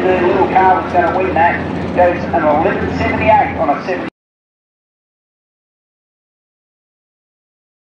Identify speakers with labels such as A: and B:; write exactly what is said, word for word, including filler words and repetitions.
A: the little car was going to win that, goes an eleven seventy-eight on a seventy.